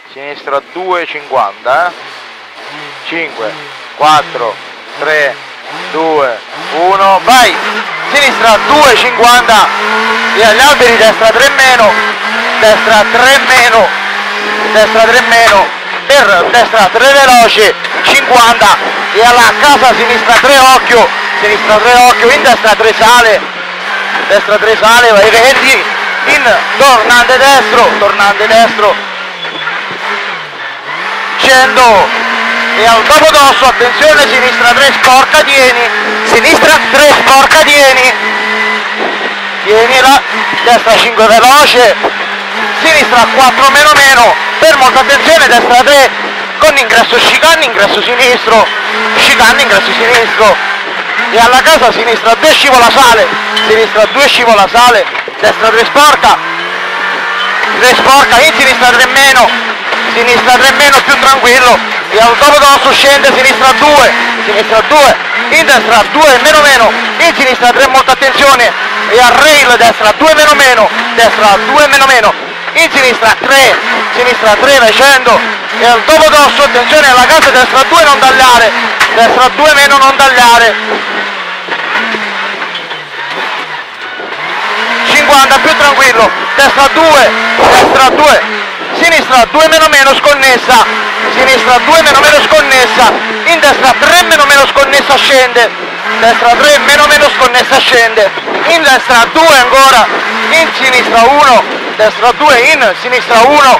sinistra 2,50, 5, 4, 3, 2, 1, vai, sinistra 2,50 e agli alberi destra 3 meno, destra 3 meno, destra 3 meno, per destra 3 veloce, 50 e alla casa sinistra 3 occhio, sinistra 3 occhio, in destra 3 sale, destra 3 sale, vai vedi, in tornante destro, scendo e al dopodosso, attenzione, sinistra 3 sporca, sinistra 3 sporca, tienila, destra 5 veloce, sinistra 4 meno meno, per molta attenzione, destra 3 con ingresso chicane, ingresso sinistro, chicane, ingresso sinistro e alla casa sinistra 2 scivola sale, sinistra 2 scivola sale, destra 3 sporca, in sinistra 3 meno, sinistra 3 meno più tranquillo e al dopodosso scende sinistra 2, in destra 2 meno meno, in sinistra 3 molta attenzione e al rail destra 2 meno meno, destra 2 meno meno, in sinistra 3 vai scendo e al dopodosso attenzione alla casa destra 2 non tagliare, destra 2 meno non tagliare, 50 più tranquillo, destra 2, sinistra 2 meno meno sconnessa, sinistra 2 meno meno sconnessa, in destra 3 meno meno sconnessa scende, destra 3 meno meno sconnessa scende, in destra 2 ancora, in sinistra 1, destra 2 in sinistra 1,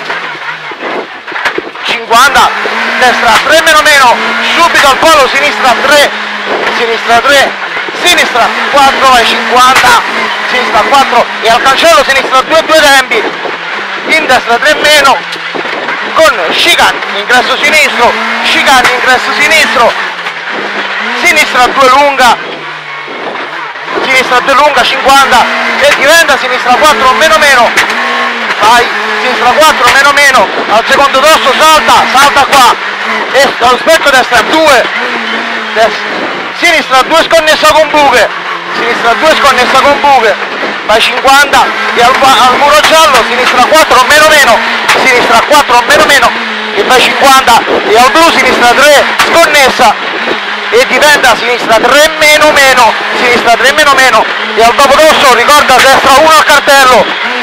50, destra 3 meno meno, subito al polo sinistra 3, sinistra 4 vai 50, sinistra 4 e al cancello sinistra 2 tempi, in destra 3 meno, con chicane, ingresso sinistro, chicane, ingresso sinistro, sinistra 2 lunga, 50 e diventa sinistra 4 meno meno, vai, sinistra 4 meno meno, al secondo dosso salta qua, e allo specchio destra 2, sinistra 2 sconnessa con buche, vai 50 e al muro giallo sinistra 4 meno meno, e vai 50 e al blu sinistra 3 sconnessa e diventa sinistra 3 meno meno, e al dopodosso ricorda destra 1 al cartello,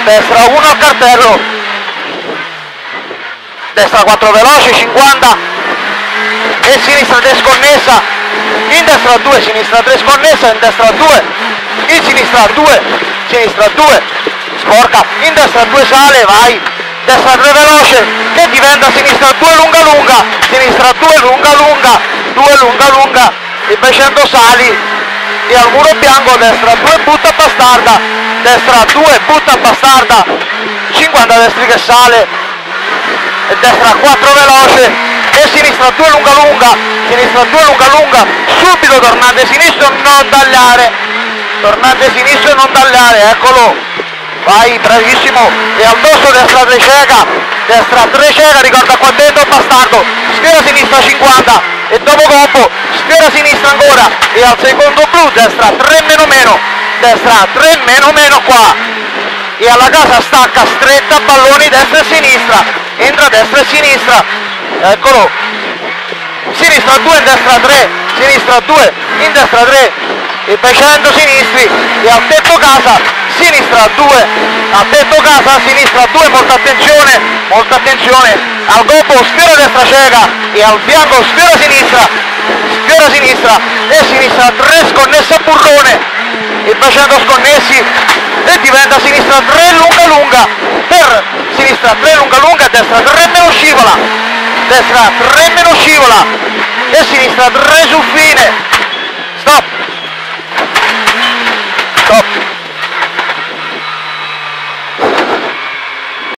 destra 4 veloce 50 e sinistra 3 sconnessa, in destra 2, sinistra 3 sconnessa, in destra 2, in sinistra 2, sporca, in destra 2 sale, vai, destra 3 veloce, che diventa sinistra 2 lunga, sinistra 2 lunga, e facendo sali, e al muro bianco, destra 2 butta bastarda, 50 destri che sale, e destra 4 veloce, e sinistra 2 lunga, subito tornante sinistro non tagliare, eccolo, vai, bravissimo, e al dosso destra 3 cieca, ricorda qua dentro bastardo, sfiora sinistra 50, e dopo colpo, sfiora sinistra ancora, e al secondo blu, destra 3 meno meno qua, e alla casa stacca stretta, balloni destra e sinistra, entra destra e sinistra, eccolo, sinistra 2 in destra 3, sinistra 2 in destra 3 e facendo sinistri e al tetto casa sinistra 2, al tetto casa sinistra 2, molta attenzione, al gobbo sfiora destra cieca e al fianco sfiora sinistra e sinistra 3 sconnessa burrone e facendo sconnessi e diventa sinistra 3 lunga, per sinistra 3 lunga, destra 3 meno scivola, e sinistra 3 sul fine